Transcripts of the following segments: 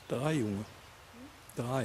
3, Junge. 3.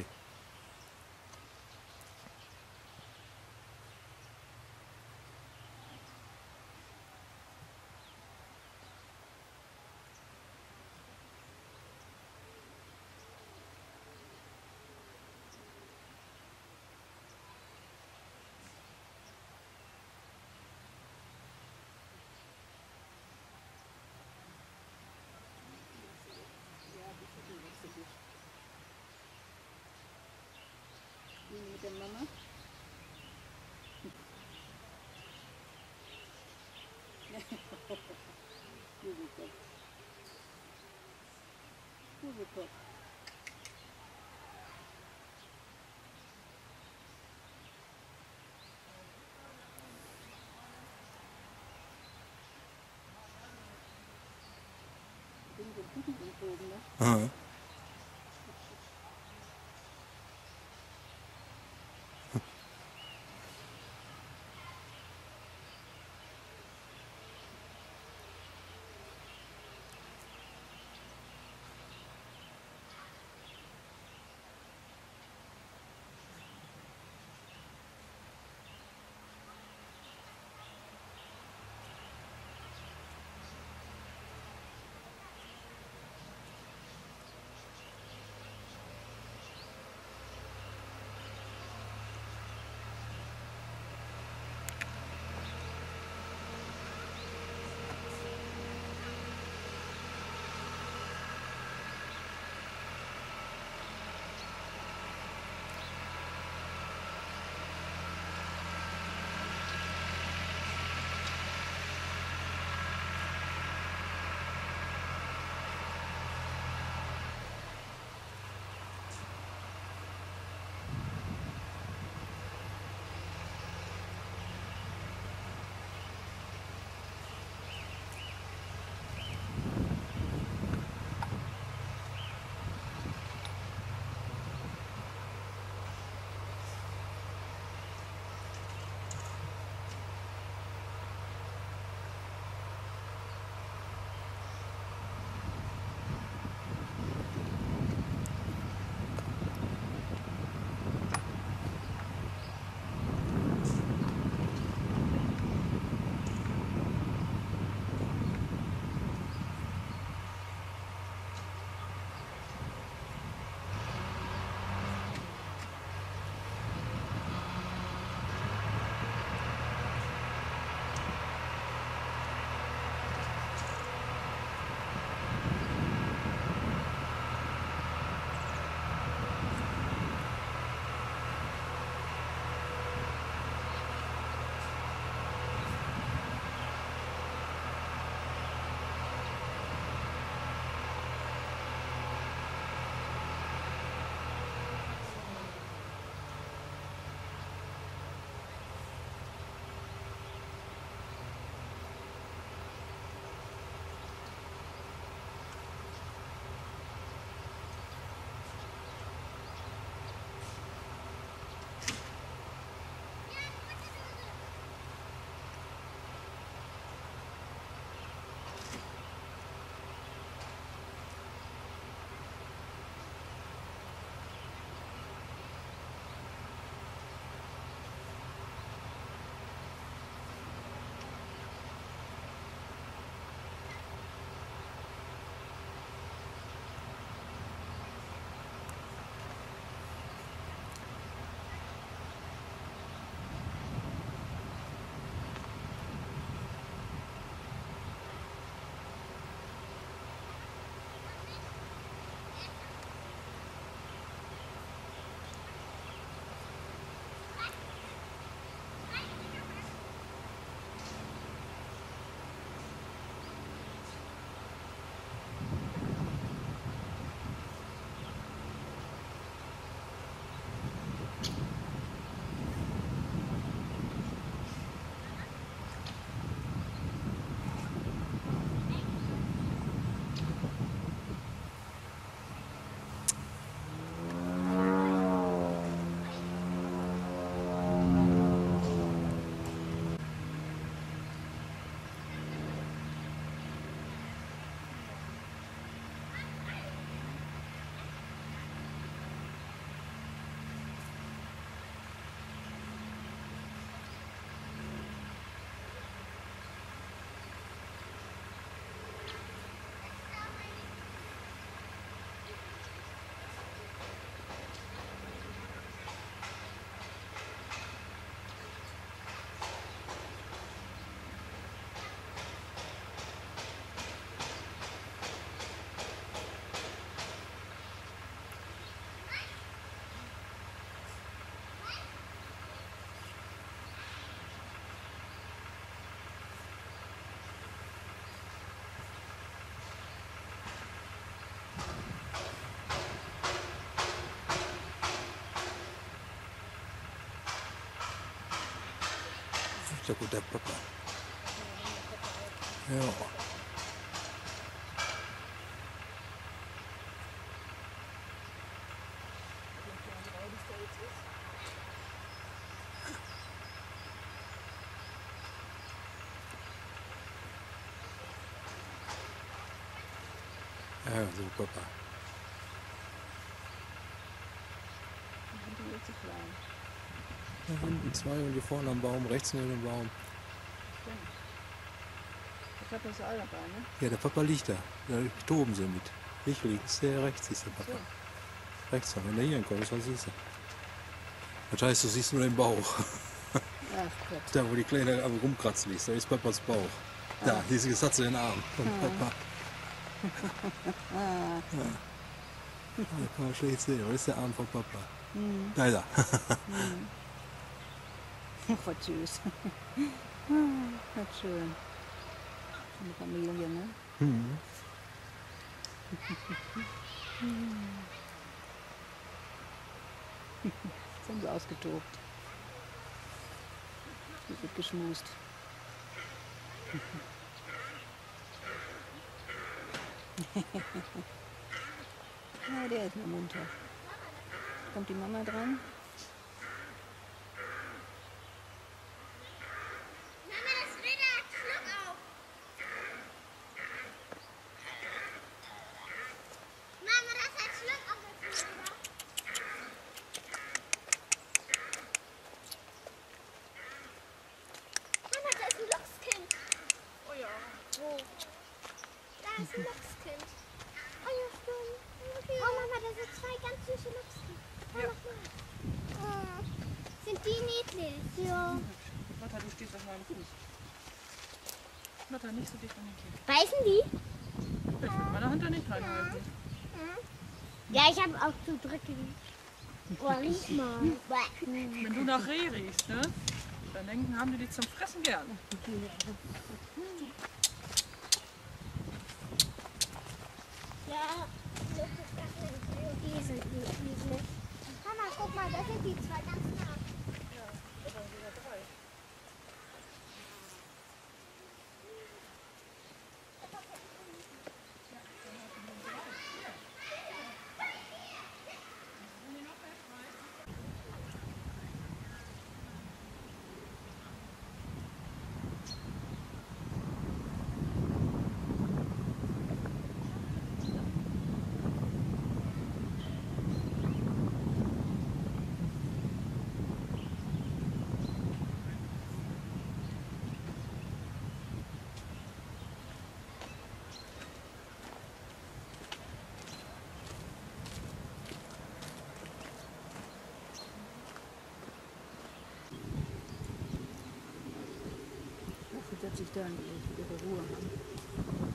Mit der Mama. Kugelkopf. Kugelkopf. Ich bin so Kuchen entzogen, ne? Aha. So gut, der Papa. Ja. Ja, so Papa. Die wird zu klein. Da hinten zwei und hier vorne am Baum, rechts neben dem Baum. Stimmt. Der Papa ist auch dabei, ne? Ja, der Papa liegt da. Da toben sie mit. Nicht links, der rechts ist der Papa. So. Rechts, wenn der hier hinkommt, was siehst du? Das heißt, du siehst nur den Bauch. Ach Gott. Da, wo die Kleine am Rumkratzen liegt, da ist Papas Bauch. Da, hier hat sie den Arm von Papa. Ja. Da kann man schlecht sehen, das ist der Arm von Papa. Da ist er. Ach, was süß. Was schön. Eine Familie, ne? Mhm. Sind sie ausgetobt. Hier wird geschmust. Ja, der ist noch munter. Kommt die Mama dran? Mama, das Ritter hat Schluck auf. Mama, das hat Schluck auf das Ritter. Mama, da ist ein Luchskind. Oh ja. Wo? Da ist ein Luchskind. Oh ja, stimmt. Okay. Oh Mama, da sind zwei ganz süße Luchskind. Ja. Oh, sind die niedlich? Ja. Lotta, du stehst auf meinem Fuß. Lotta, nicht so dicht an den Kind. Beißen die? Ich will mit meiner Hand da nicht reinhalten. Ja, ich habe auch zu drücken. Oh, riech mal. Wenn du nach Reh riechst, ne? Dann denken, haben die dich zum Fressen gern. Ja, die sind niedlich. Mama, guck mal, da sind die zwei ganz nah. Dafür setze ich da in ihre Ruhe haben.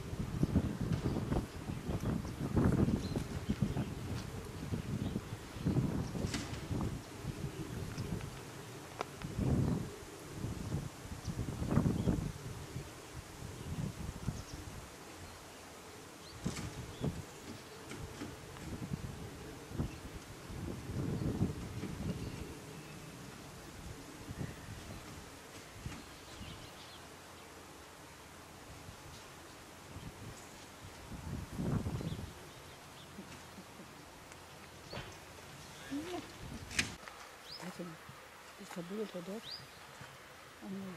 Also, ist verbuddelt er dort? Oh nee.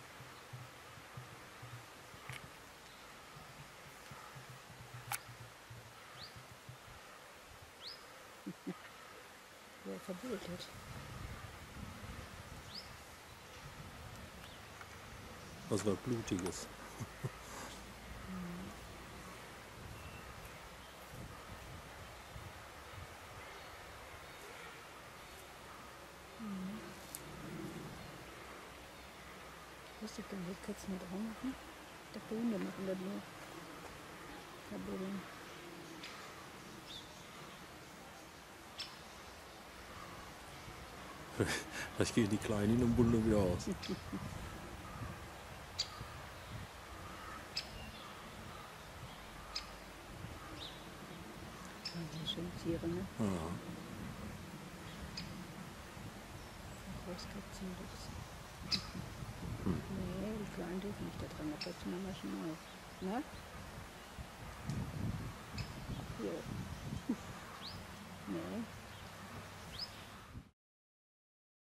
Ja, verbuddelt. Was war Blutiges. Wusste ich gar nicht, dass Katzen das auch machen? Ich dachte, Hunde machen das nur. Verbuddeln. Vielleicht gehen die Kleinen und bundeln wieder aus. Ja, schöne Tiere, ne? Ja. Großkatzen, Luchs. Nee, die Kleinen dürfen nicht da dran, da fällt Mamachen auf. Ne?